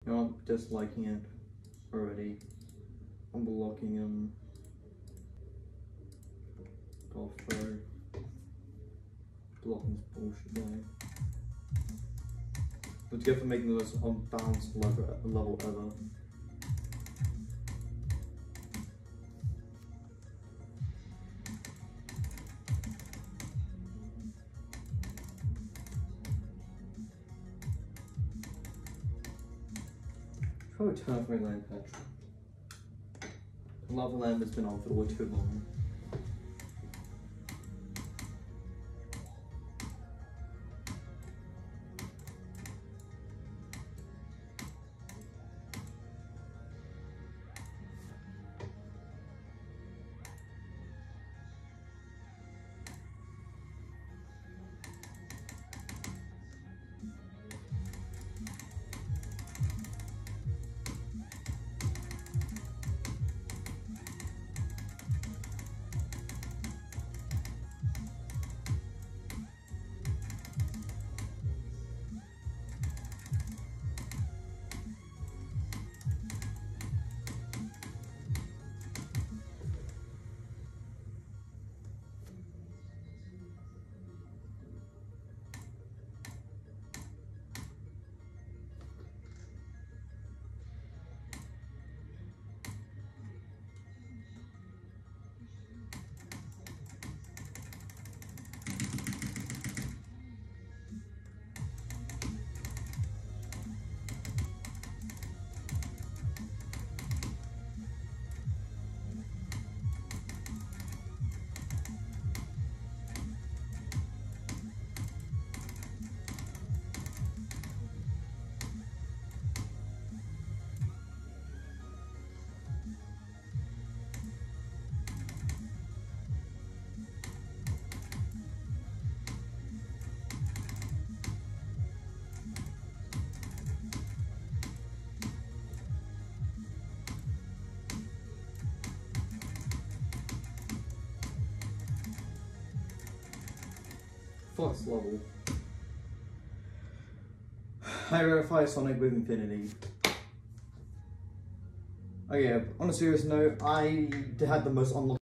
You know, I'm disliking it already. I'm blocking him. Golf throw. Blocking's bullshit there. But together for making the most unbalanced level ever. Probably turn off my land patch. The lava lamp has been on for way too long. First level. I verify Sonic with Infinity. Oh yeah, on a serious note, I had the most unlucky